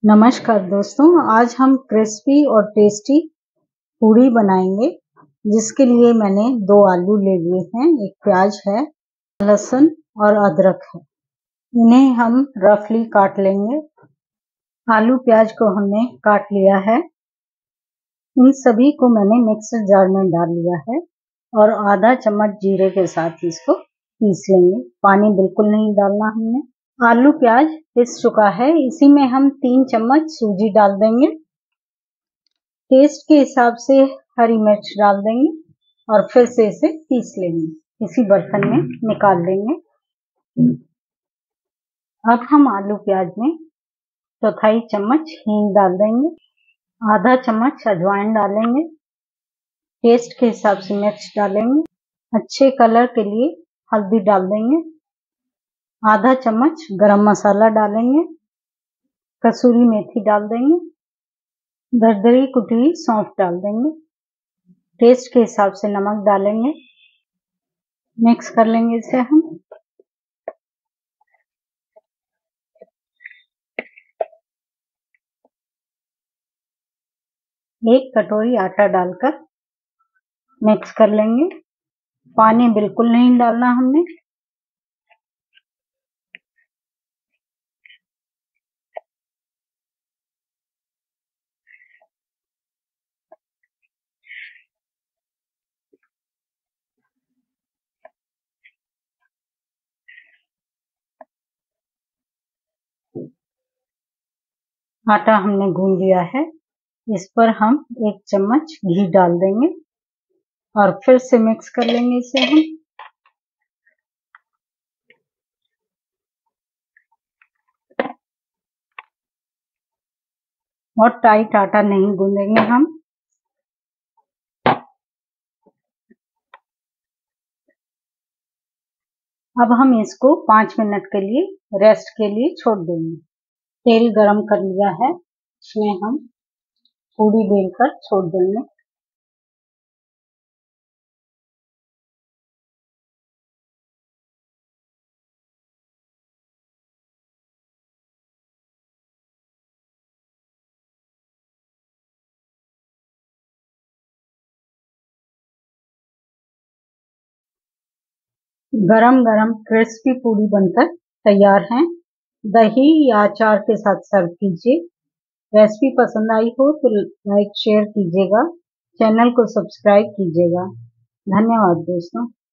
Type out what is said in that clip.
नमस्कार दोस्तों, आज हम क्रिस्पी और टेस्टी पूड़ी बनाएंगे। जिसके लिए मैंने 2 आलू ले लिए हैं, एक प्याज है, लहसुन और अदरक है। इन्हें हम रफली काट लेंगे। आलू प्याज को हमने काट लिया है। इन सभी को मैंने मिक्सर जार में डाल लिया है और आधा चम्मच जीरे के साथ इसको पीस लेंगे। पानी बिल्कुल नहीं डालना हमने। आलू प्याज पिस चुका है, इसी में हम 3 चम्मच सूजी डाल देंगे। टेस्ट के हिसाब से हरी मिर्च डाल देंगे और फिर से इसे पीस लेंगे। इसी बर्तन में निकाल लेंगे। अब हम आलू प्याज में चौथाई चम्मच हींग डाल देंगे, आधा चम्मच अजवाइन डालेंगे, टेस्ट के हिसाब से मिर्च डालेंगे, अच्छे कलर के लिए हल्दी डाल देंगे, आधा चम्मच गरम मसाला डालेंगे, कसूरी मेथी डाल देंगे, दरदरी कुटी हुई सौंफ डाल देंगे, टेस्ट के हिसाब से नमक डालेंगे। मिक्स कर लेंगे इसे हम। एक कटोरी आटा डालकर मिक्स कर लेंगे। पानी बिल्कुल नहीं डालना हमने। आटा हमने गूंद लिया है। इस पर हम 1 चम्मच घी डाल देंगे और फिर से मिक्स कर लेंगे इसे हम। और टाइट आटा नहीं गूंदेंगे हम। अब हम इसको 5 मिनट के लिए रेस्ट के लिए छोड़ देंगे। तेल गरम कर लिया है, इसमें हम पूड़ी बेलकर छोड़ देंगे। गरम गरम क्रिस्पी पूड़ी बनकर तैयार हैं। दही या अचार के साथ सर्व कीजिए। रेसिपी पसंद आई हो तो लाइक शेयर कीजिएगा, चैनल को सब्सक्राइब कीजिएगा। धन्यवाद दोस्तों।